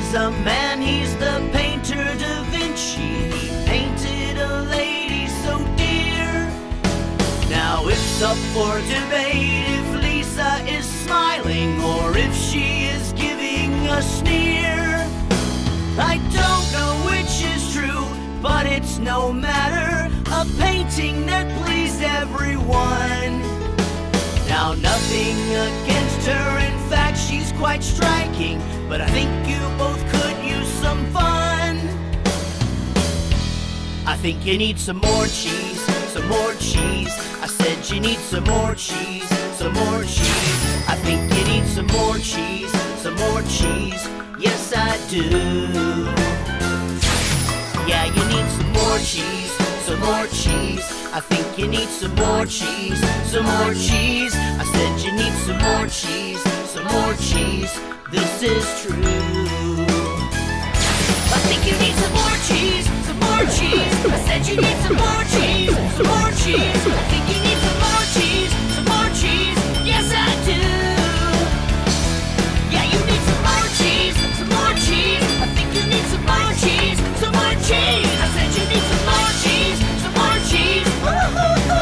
is a man, he's the painter Da Vinci. He painted a lady so dear. Now it's up for debate if Lisa is smiling or if she is giving a sneer. I don't know which is true, but it's no matter. A painting that pleased everyone. Now nothing against her, in fact she's quite striking, but I think you both could use some fun. I think you need some more cheese, some more cheese. I said you need some more cheese, some more cheese. I think you need some more cheese, some more cheese. Yes I do. Yeah, you need some more cheese, some more cheese. I think you need some more cheese, some more cheese. I said you need some more cheese, some more cheese. This is true. I think you need some more cheese, some more cheese. I said you need some more cheese, some more cheese. I think you need some more cheese, some more cheese. Yes, I do. Yeah, you need some more cheese, some more cheese. I think you need some more cheese, some more cheese. I said you need some more cheese, some more cheese. Woo-hoo-hoo!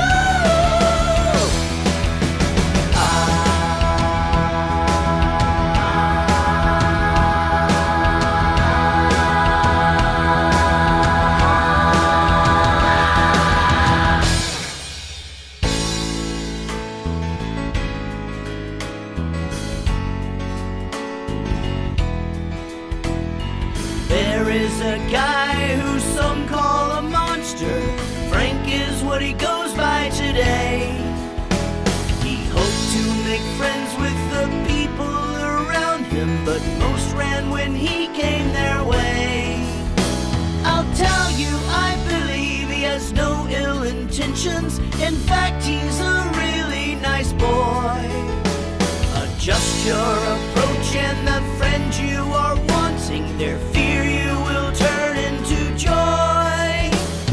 There is a guy who some call a monster. Frank is what he goes by today. He hoped to make friends with the people around him, but most ran when he came their way. I'll tell you, I believe he has no ill intentions. In fact, he's a really nice boy. Adjust your approach and the friend you are wanting, their fear you will turn into joy.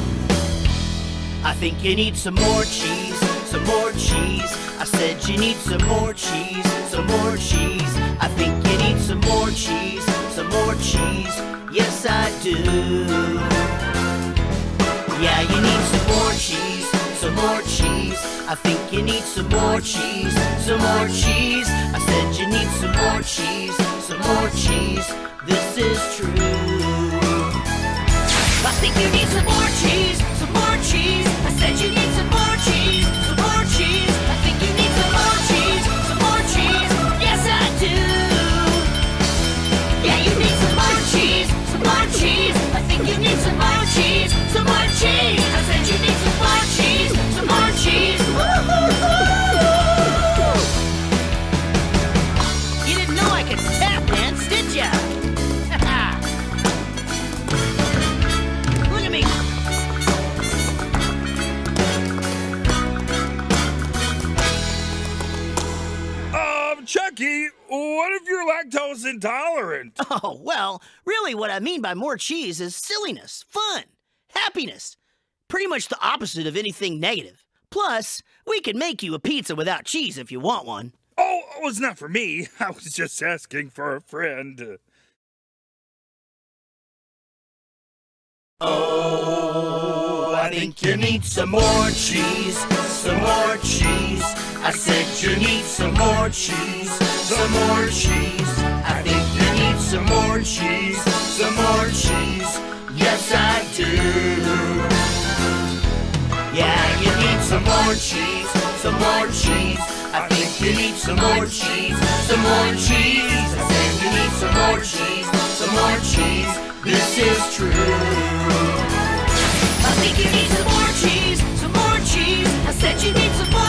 I think you need some more cheese, some more cheese. I said you need some more cheese, some more cheese. I think you need some more cheese, some more cheese. Yes, I do. Yeah, you need some more cheese, some more cheese. I think you need some more cheese, some more cheese. I said you need some more cheese, some more cheese. This is true. I think you need some more cheese, some more cheese. I said you need some more cheese, some more cheese. I think you need some more cheese, some more cheese. Yes, I do. Yeah, you need some more cheese, some more cheese. I think you need some more cheese, some more cheese. I said you need some more cheese, some more cheese. Woo-hoo-hoo! You didn't know I could tap dance, did ya? Look at me. Chucky, what if you're lactose intolerant? Oh, well, really what I mean by more cheese is silliness, fun, happiness. Pretty much the opposite of anything negative. Plus, we can make you a pizza without cheese if you want one. Oh, it was not for me. I was just asking for a friend. Oh, I think you need some more cheese, some more cheese. I said you need some more cheese, some more cheese. I think you need some more cheese, some more cheese. Yes, I do. Yeah, you need some more cheese, some more cheese. I think you need some more cheese, some more cheese. I said you need some more cheese, some more cheese. This is true. I think you need some more cheese, some more cheese. I said you need some more